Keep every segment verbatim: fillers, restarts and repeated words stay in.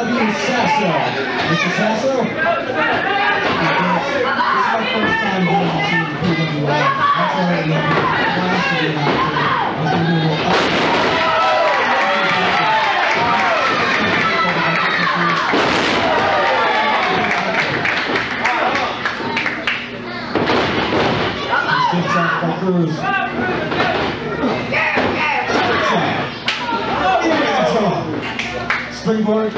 W Sasso. Mister Sasso? This is my first time going to see the P W A. That's why I love it. I want to get out there. I was going to do a little up. Stick shot by Cruz. Springboard.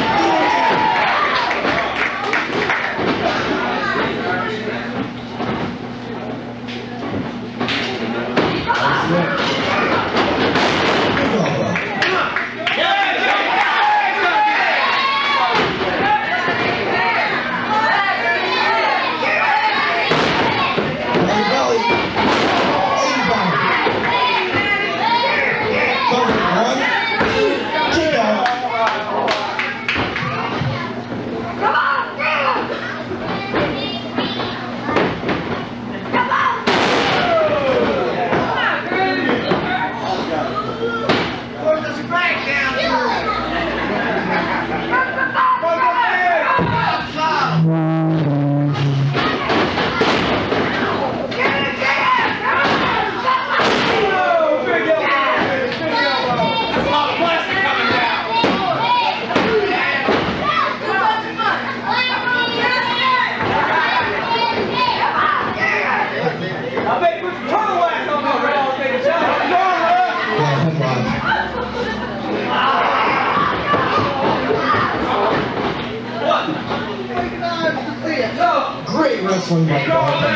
Great wrestling by Barber.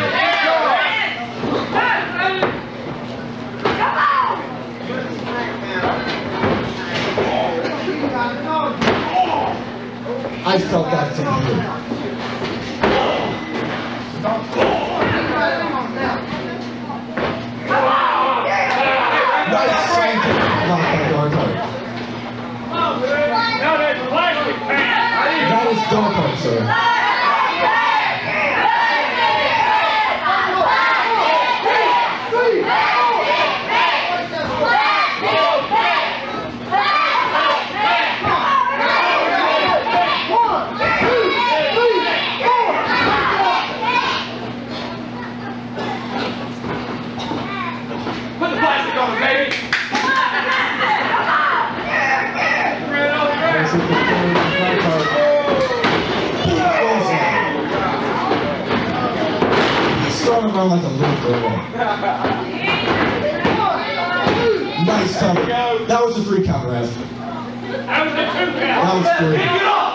I felt that to be here. Nice shanking block by Darkhart. That is Darkhart, sir. He's throwing around like a little girl. Nice cover. That was a three count, Rev. That was a two count. That was three. Get up!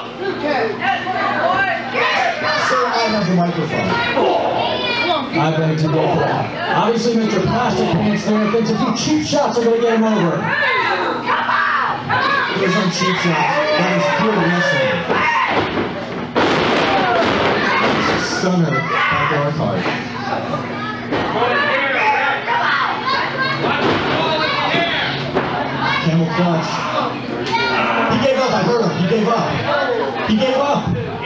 Sir, I have the microphone. I beg to differ. Obviously, Mister Plastic Pants there thinks a few cheap shots are going to get him over. There's no cheap shots. That is pure wrestling. Stunner by Darkhart. Camel clutch. He gave up. I heard him. He gave up. He gave up.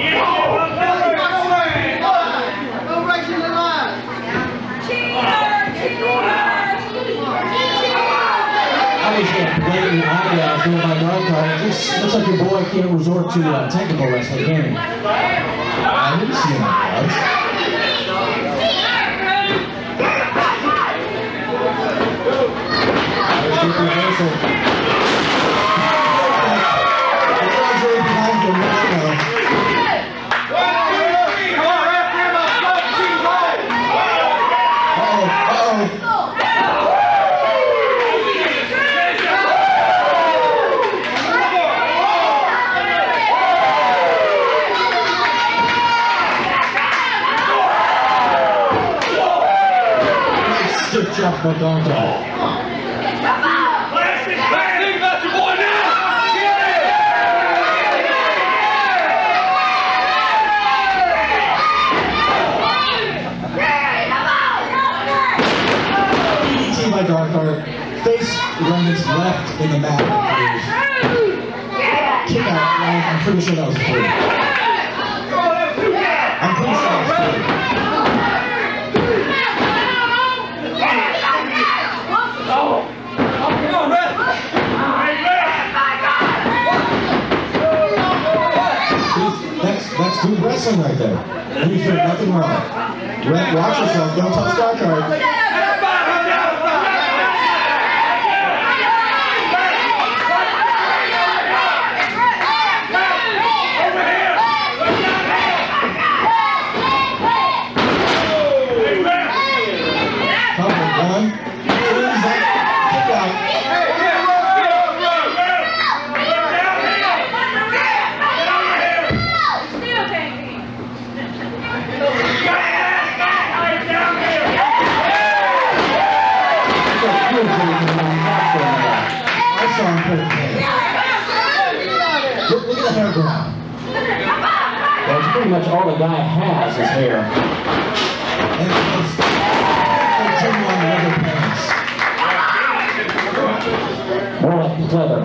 Blatantly obvious doing my Darkhart. It just looks like your boy can't resort to uh, technical wrestling, can he? I didn't see him like that. There's the reversal. Behind the Rhino. Uh-oh, uh-oh. Stick jump by Darkhart. Plastic, plastic, got your boy now! Get D D T by Darkhart. Face lands left in the mat. Kick out. I'm pretty sure that was a three. I'm pretty sure that was a three. Come on, man! Dude, wrestling right there. You did nothing wrong. Rep, watch yourself. Don't touch Star Card. One, two, kick out. I saw him put it in. Look, look at the hair grab. That's pretty much all the guy has is hair. And it's continue on the other pants. More like pleather.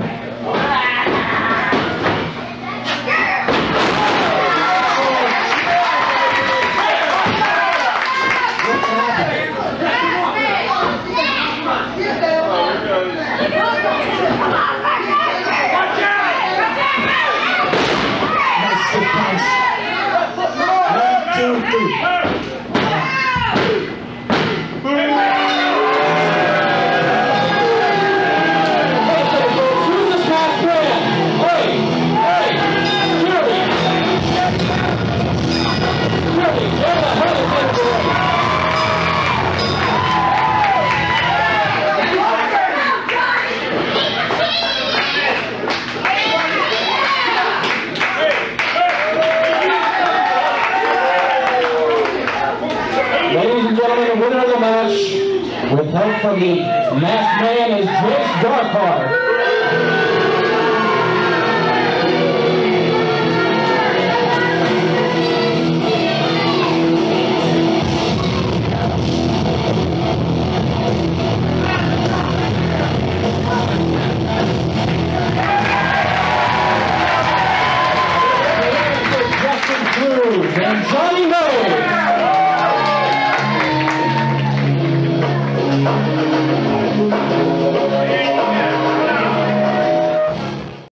Nice stiff punch. One, two, three. Ladies and gentlemen, the winner of the match, with help from the masked man, is Jace Darkheart. Justin Cruz and Johnny Rose.